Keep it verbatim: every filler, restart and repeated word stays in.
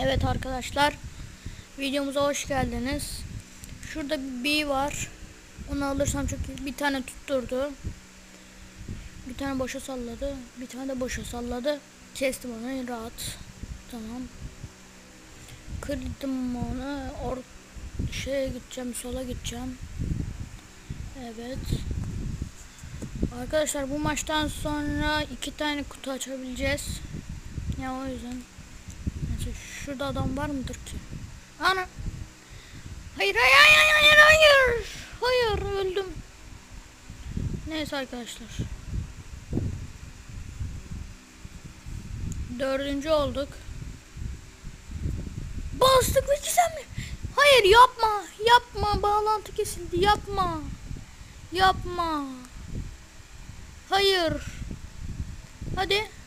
Evet arkadaşlar, videomuza hoş geldiniz. Şurada bir bee var. Onu alırsam çok iyi. Bir tane tutturdu. Bir tane boşa salladı. Bir tane de boşa salladı. Kestim onu rahat. Tamam. Kırdım onu. Or şeye gideceğim, sola gideceğim. Evet. Arkadaşlar bu maçtan sonra iki tane kutu açabileceğiz. Ya o yüzden. Neyse, şurada adam var mıdır ki? Ana. Hayır hayır hayır hayır hayır. Hayır öldüm. Neyse arkadaşlar. Dördüncü olduk. Bastık mı ki sen mi? Hayır yapma. Yapma. Bağlantı kesildi. Yapma. Yapma. Hayır. Hadi.